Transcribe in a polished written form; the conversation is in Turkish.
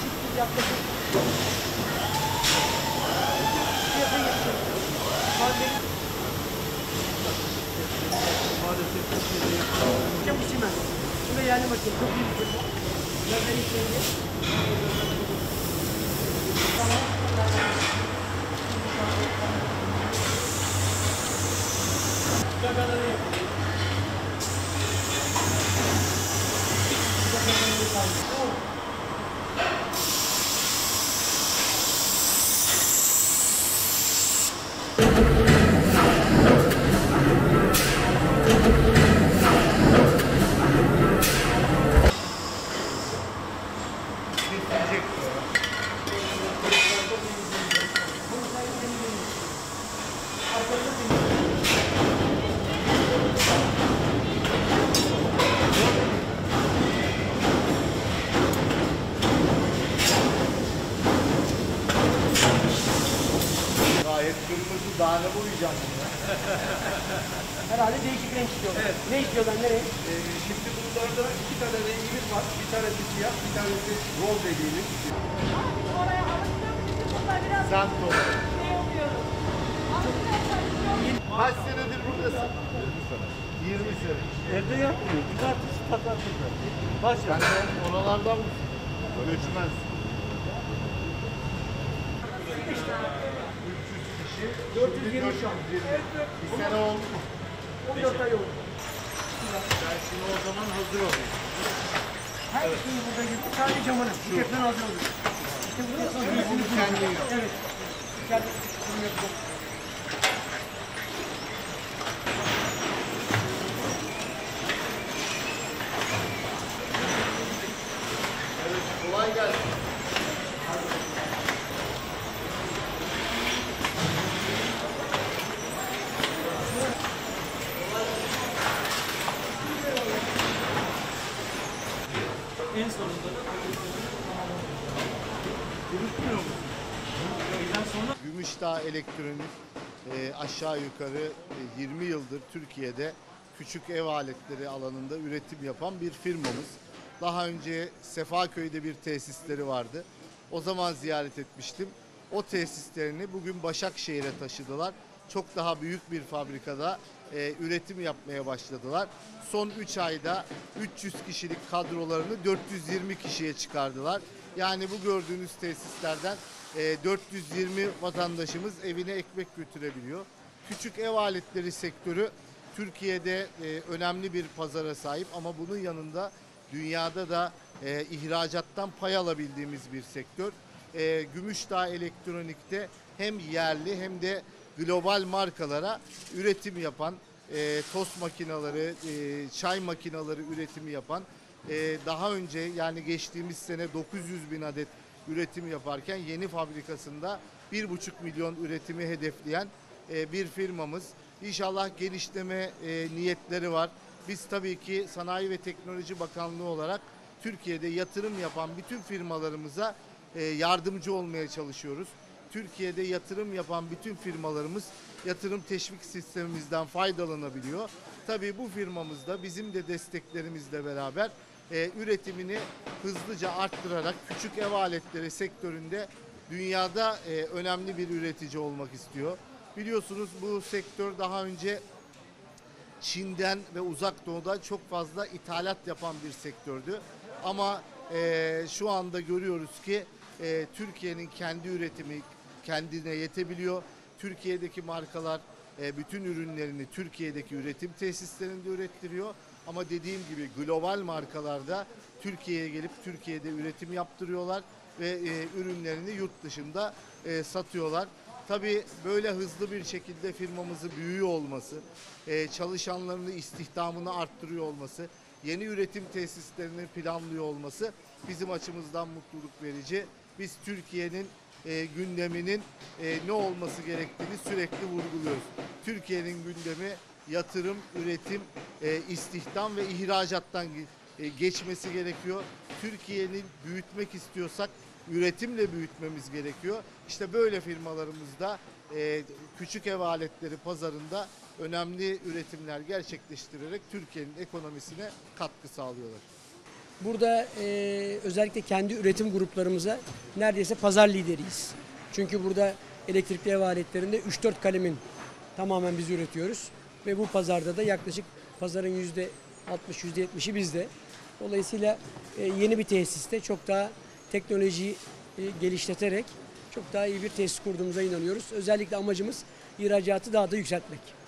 yaklaşık fiyata geçiyoruz. Maalesef Türkiye'de Siemens. Bu da yerli makine. Çok iyi bir firma. Zaten ilk önce. Gayet kırmızı, daha ne boyayacağım bunu? Herhalde değişik renk istiyorlar. Evet. Ne istiyorlar, nereye? Şimdi bunlarda iki tane rengimiz var. Bir tanesi siyah, bir tanesi rol dediğimiz. Oraya alıştığım için burada biraz Semt olarak. şey oluyorum. Kaç senedir buradasın? 20 sene. Evde yapmıyor. Cumartesi, pazartesi. Sen de oralardan mısın? Göçmez. 300 kişi. 420 şu an. Bir sene oldu mu? 14 ay oldu. Ben şimdi o zaman hazır olayım. Her şeyi burada gibi. Sadece camını. Bu keften hazır oluyor. İşte bu keften Bunu kendin yap. Evet. İçeride bunu yapacağım. Kolay gelsin. En sonunda da Gümüşdağ Elektronik aşağı yukarı 20 yıldır Türkiye'de küçük ev aletleri alanında üretim yapan bir firmamız. Daha önce Sefaköy'de bir tesisleri vardı. O zaman ziyaret etmiştim. O tesislerini bugün Başakşehir'e taşıdılar. Çok daha büyük bir fabrikada üretim yapmaya başladılar. Son 3 ayda 300 kişilik kadrolarını 420 kişiye çıkardılar. Yani bu gördüğünüz tesislerden 420 vatandaşımız evine ekmek götürebiliyor. Küçük ev aletleri sektörü Türkiye'de önemli bir pazara sahip ama bunun yanında dünyada da ihracattan pay alabildiğimiz bir sektör. Gümüşdağ Elektronik'te hem yerli hem de global markalara üretim yapan, tost makineleri, çay makineleri üretimi yapan, daha önce yani geçtiğimiz sene 900 bin adet üretim yaparken yeni fabrikasında 1,5 milyon üretimi hedefleyen bir firmamız. İnşallah genişleme niyetleri var. Biz tabii ki Sanayi ve Teknoloji Bakanlığı olarak Türkiye'de yatırım yapan bütün firmalarımıza yardımcı olmaya çalışıyoruz. Türkiye'de yatırım yapan bütün firmalarımız yatırım teşvik sistemimizden faydalanabiliyor. Tabii bu firmamız da bizim de desteklerimizle beraber üretimini hızlıca arttırarak küçük ev aletleri sektöründe dünyada önemli bir üretici olmak istiyor. Biliyorsunuz bu sektör daha önce Çin'den ve Uzak Doğu'da çok fazla ithalat yapan bir sektördü. Ama şu anda görüyoruz ki Türkiye'nin kendi üretimi kendine yetebiliyor. Türkiye'deki markalar bütün ürünlerini Türkiye'deki üretim tesislerinde ürettiriyor. Ama dediğim gibi global markalarda Türkiye'ye gelip Türkiye'de üretim yaptırıyorlar ve ürünlerini yurt dışında satıyorlar. Tabii böyle hızlı bir şekilde firmamızı büyüyor olması, çalışanlarını istihdamını arttırıyor olması, yeni üretim tesislerini planlıyor olması bizim açımızdan mutluluk verici. Biz Türkiye'nin gündeminin ne olması gerektiğini sürekli vurguluyoruz. Türkiye'nin gündemi yatırım, üretim, istihdam ve ihracattan geçmesi gerekiyor. Türkiye'nin büyütmek istiyorsak üretimle büyütmemiz gerekiyor. İşte böyle firmalarımızda küçük ev aletleri pazarında önemli üretimler gerçekleştirerek Türkiye'nin ekonomisine katkı sağlıyorlar. Burada özellikle kendi üretim gruplarımıza neredeyse pazar lideriyiz. Çünkü burada elektrikli ev aletlerinde 3-4 kalemin tamamen biz üretiyoruz. Ve bu pazarda da yaklaşık pazarın %60-%70'i bizde. Dolayısıyla yeni bir tesiste çok daha teknolojiyi geliştirerek çok daha iyi bir tesis kurduğumuza inanıyoruz. Özellikle amacımız ihracatı daha da yükseltmek.